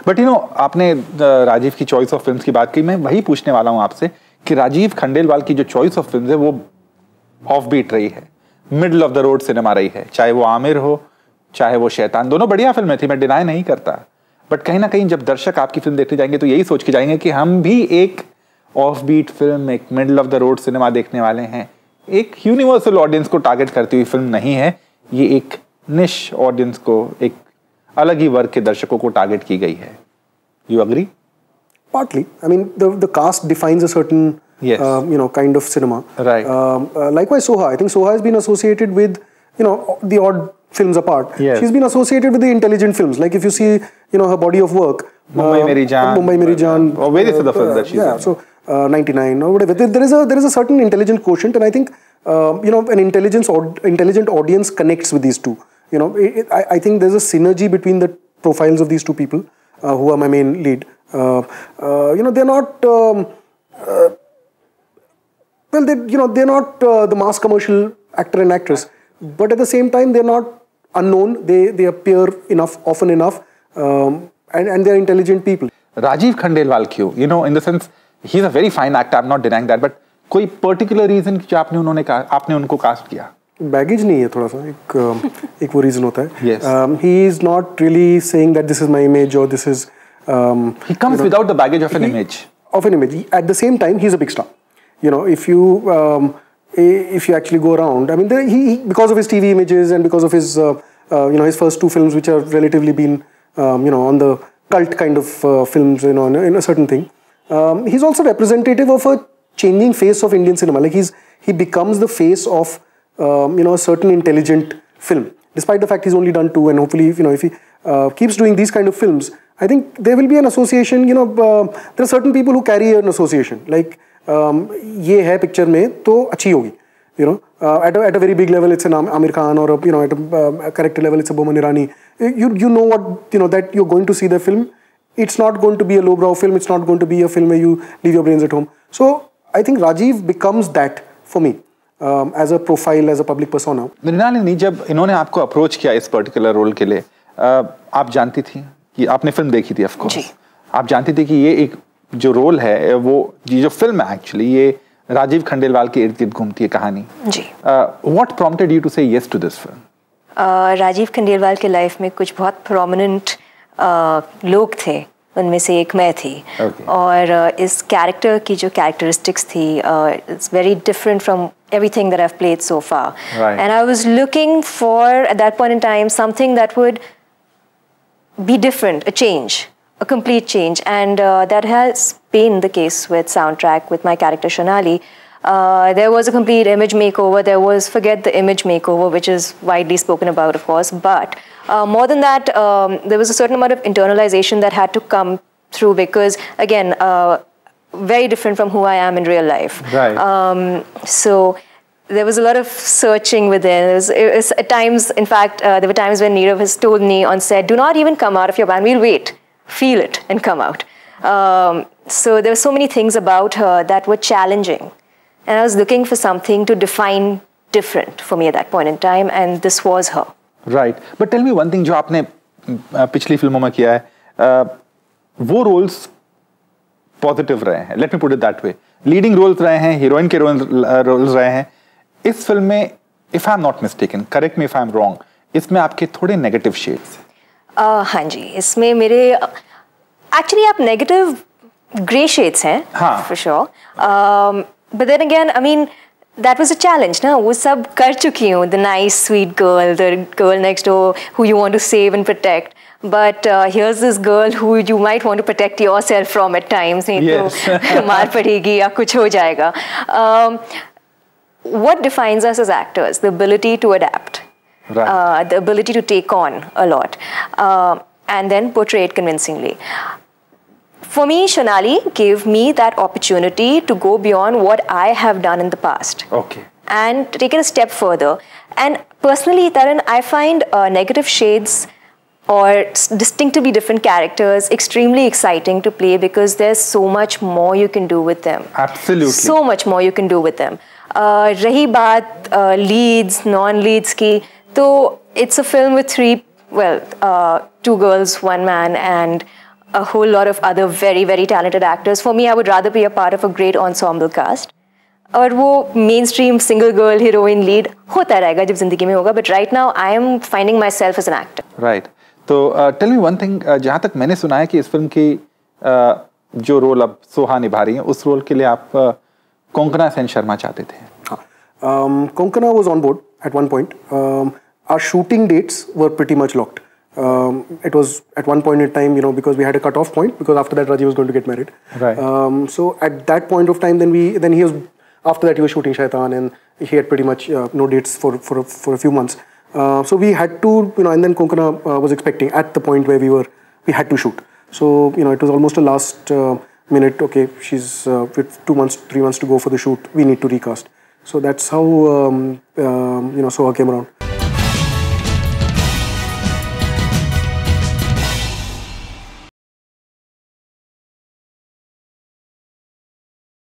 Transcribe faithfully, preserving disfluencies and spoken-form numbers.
But you know आपने राजीव की choice of films की बात की, मैं वही पूछने वाला हूँ आपसे कि राजीव खंडेलवाल की जो चॉइस ऑफ फिल्म्स है वो ऑफ बीट रही है, middle of the road cinema रही है, चाहे वो आमिर हो चाहे वो शैतान, दोनों बढ़िया फिल्में थी, मैं डिनाई नहीं करता, बट कहीं ना कहीं जब दर्शक आपकी फिल्म देखने जाएंगे तो यही सोच के जाएंगे कि हम भी एक ऑफ बीट फिल्म, एक middle of the road cinema देखने वाले हैं। एक यूनिवर्सल ऑडियंस को टारगेट करती हुई फिल्म नहीं है ये, एक निश ऑडियंस को, एक अलग ही वर्ग के दर्शकों को टारगेट की गई है। You agree? Partly. I mean, the the cast defines a certain yes. uh, you know kind of cinema. Right. Um, uh, likewise, Soha. I think Soha has been associated with you know the odd films apart. Yes. She's been associated with the intelligent films. Like if you see you know her body of work. Mumbai uh, Meri Jaan. Mumbai Meri Jaan. Or various uh, other films that she's yeah. in. So uh, ninety-nine or whatever. There, there is a there is a certain intelligent quotient, and I think uh, you know an intelligence or intelligent audience connects with these two. You know, it, it, I I think there's a synergy between the profiles of these two people uh, who are my main lead. Uh, uh, you know, they're not, um, uh, well, they, you know, they're not uh, the mass commercial actor and actress, but at the same time, they're not unknown. They they appear enough, often enough, um, and, and they're intelligent people. Rajiv Khandelwal क्यों? You know, in the sense, he's a very fine actor, I'm not denying that, but कोई particular reason जो आपने उन्होंने आपने उनको cast किया? Baggage नहीं है थोड़ा सा, एक एक वो रीजन होता है. Yes. Um, he is not really saying that this is my image or this is. Um, he comes you know, without the baggage of an he, image. Of an image. At the same time, he's a big star. You know, if you um, if you actually go around, I mean, there, he, he because of his T V images and because of his uh, uh, you know his first two films, which have relatively been um, you know on the cult kind of uh, films, you know, in a, in a certain thing. Um, he's also representative of a changing face of Indian cinema. Like he's he becomes the face of um, you know a certain intelligent film, despite the fact he's only done two, and hopefully you know if he uh, keeps doing these kind of films. I think there will be an association, you know, uh, there are certain people who carry an association, like, um, ये है picture में तो अच्छी होगी, you know, uh, at, a, at a very big level it's an Amir Khan, or a, you know, at a, uh, a character level it's a Mrinalini. You, you know what, you know, that you're going to see the film, it's not going to be a lowbrow film, it's not going to be a film where you leave your brains at home. So, I think Rajiv becomes that for me, um, as a profile, as a public persona. Mrinalini, जब इन्होंने आपको approach किया इस particular role के लिए, uh, आप जानती थी कि आपने फिल्म देखी थी, ऑफ कोर्स आप जानती थी कि ये एक जो रोल है, वो ये जो फिल्म है एक्चुअली ये राजीव खंडेलवाल के इर्द गिर्द घूमती है कहानी जी. What prompted you to say yes to this film? Rajeev Khandelwal के लाइफ में कुछ बहुत प्रोमिनेंट uh, लोग थे, उनमें से एक मैं थी. okay. और uh, इस कैरेक्टर की जो कैरेक्टरिस्टिक्स थी, it's very different from everything that I've played so far. Right. And I was looking for, at that point in time, something that would be different, a change, a complete change, and uh, that has been the case with soundtrack, with my character Shonali. Uh, there was a complete image makeover. There was, forget the image makeover, which is widely spoken about, of course, but uh, more than that, um, there was a certain amount of internalization that had to come through, because again, uh, very different from who I am in real life. Right. Um, so there was a lot of searching within. It was, it was at times, in fact, uh, there were times when Neerav has told me on set, do not even come out of your van, we'll wait, feel it and come out. Um, so there were so many things about her that were challenging. And I was looking for something to define different for me at that point in time, and this was her. Right. But tell me one thing, जो आपने पिछली फिल्मों में किया है, वो roles positive रहे हैं, let me put it that way, leading roles रहे हैं, हीरोइन के रोल्स रहे हैं. इस फिल्म में, if I am not mistaken, correct me if I am wrong, इसमें आपके थोड़े नेगेटिव शेड्स हैं. हाँ जी, इसमें मेरे एक्चुअली आप नेगेटिव ग्रे शेड्स हैं, for sure. But then again, I mean that was a challenge, ना, वो सब कर चुकी हूँ, the nice sweet girl, the girl next door who you want to save and protect, but uh, here's this girl who you might want to protect yourself from at times, नहीं yes. तो मार पड़ेगी या कुछ हो जाएगा. um, what defines us as actors? The ability to adapt, right. uh, the ability to take on a lot, uh, and then portray it convincingly. For me, Shonali gave me that opportunity to go beyond what I have done in the past. Okay. And take it a step further. And personally, Taran, I find uh, negative shades or distinctively different characters extremely exciting to play, because there's so much more you can do with them. Absolutely. So much more you can do with them. Uh, rahi baat uh, leads, non-leads ki, so it's a film with three, well, uh, two girls, one man, and a whole lot of other very, very talented actors. For me, I would rather be a part of a great ensemble cast. और वो mainstream single girl heroine lead होता रहेगा जब जिंदगी में होगा. But right now, I am finding myself as an actor. Right. तो tell me one thing. जहाँ तक मैंने सुना है कि इस फिल्म की जो रोल अब सोहा निभा रही हैं, उस रोल के लिए आप कोंकणा सेन शर्मा चाहते थे. Um, Konkana was on board at one point. Um, our shooting dates were pretty much locked. Um, it was at one point in time, you know, because we had a cut-off point, because after that Rajiv was going to get married. Right. Um, so at that point of time, then we, then he was, after that he was shooting Shaitan, and he had pretty much uh, no dates for, for, for a few months. Uh, so we had to, you know, and then Konkana uh, was expecting at the point where we were, we had to shoot. So, you know, it was almost a last uh, minute, okay, she's uh, with two months, three months to go for the shoot, we need to recast. So that's how, um, um, you know, Soha came around.